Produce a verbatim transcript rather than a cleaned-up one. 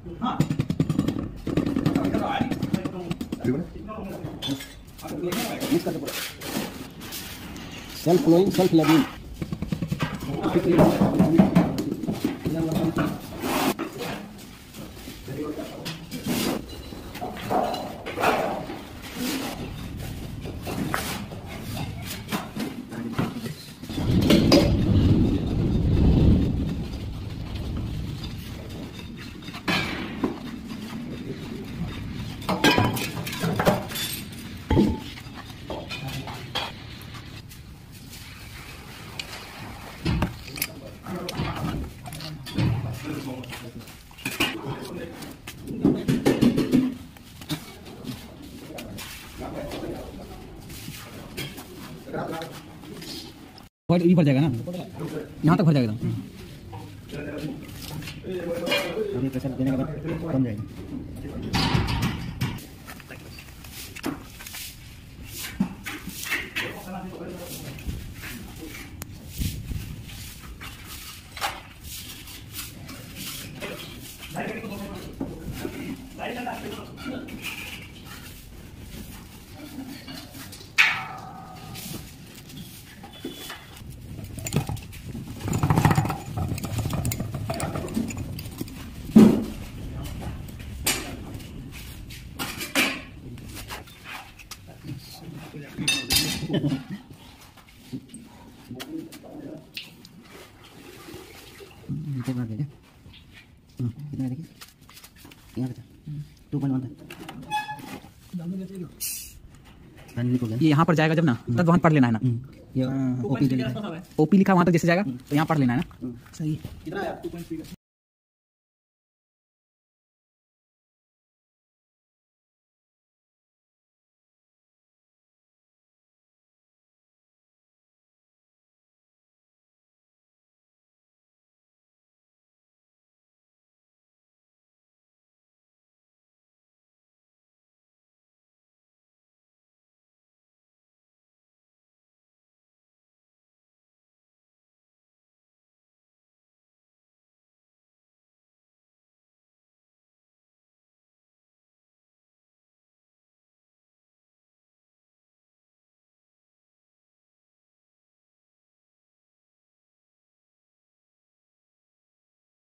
Self flowing self levelling. ये भर जाएगा ना, यहाँ तक भर जाएगा। अभी प्रेशर देने के बाद कम जाएगा। कितना देखिए, कितना देखिए, यहाँ पे टू पॉइंट वन था। ये यहाँ पर जाएगा जब ना, तब वहाँ पढ़ लेना है ना। ये ओपी लिखा है, ओपी लिखा वहाँ तक जैसे जाएगा तो यहाँ पढ़ लेना है ना। सही।